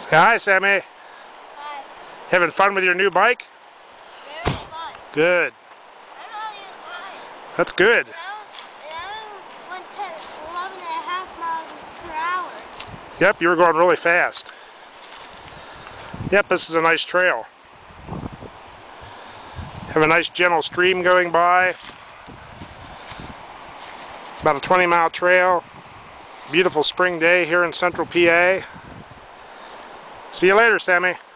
Hi, Sammy. Hi. Having fun with your new bike? Very fun. Good. I'm not even tired. That's good. I went to 11.5 miles per hour. Yep, you were going really fast. Yep, this is a nice trail. Have a nice gentle stream going by. About a 20-mile trail. Beautiful spring day here in central PA. See you later, Sammy.